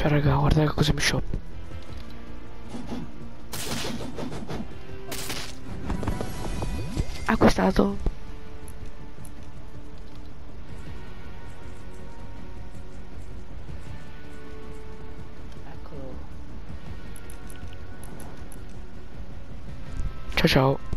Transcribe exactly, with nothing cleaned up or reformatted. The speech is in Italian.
Ciao raga, guarda che cosa mi shop. Acquistato. Eccolo. Ciao ciao.